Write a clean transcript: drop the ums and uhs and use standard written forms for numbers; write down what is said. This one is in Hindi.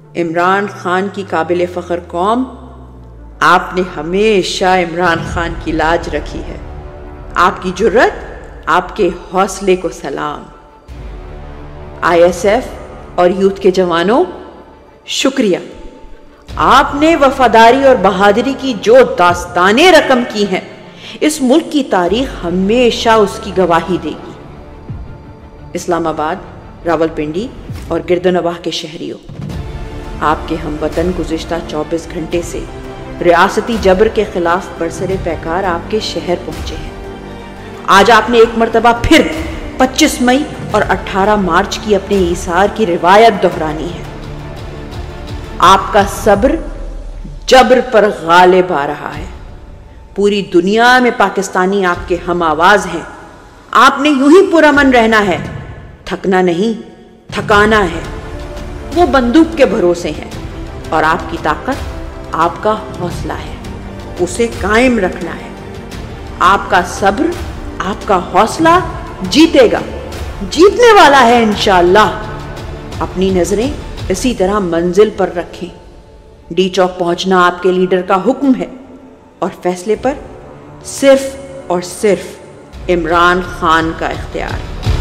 इमरान खान की काबिल फ़ख्र कौम, आपने हमेशा इमरान खान की लाज रखी है। आपकी जुर्रत, आपके हौसले को सलाम। ISF और यूथ के जवानों, शुक्रिया। आपने वफादारी और बहादुरी की जो दास्तानें रकम की हैं, इस मुल्क की तारीख हमेशा उसकी गवाही देगी। इस्लामाबाद, रावलपिंडी और गिरदनवाह के शहरियों, आपके हमवतन गुज़िश्ता 24 घंटे से रियासती जबर के खिलाफ बरसरे पैकार आपके शहर पहुंचे हैं। आज आपने एक मरतबा फिर 25 मई और 18 मार्च की अपने ईसार की रिवायत दोहरानी है। आपका सब्र जबर पर गालिब आ रहा है। पूरी दुनिया में पाकिस्तानी आपके हम आवाज हैं। आपने यूं ही पुरअमन रहना है, थकना नहीं, थकाना है। वो बंदूक के भरोसे हैं और आपकी ताकत आपका हौसला है, उसे कायम रखना है। आपका सब्र, आपका हौसला जीतेगा, जीतने वाला है इंशाअल्लाह। अपनी नजरें इसी तरह मंजिल पर रखें। डी चौक पहुंचना आपके लीडर का हुक्म है और फैसले पर सिर्फ और सिर्फ इमरान खान का इख्तियार।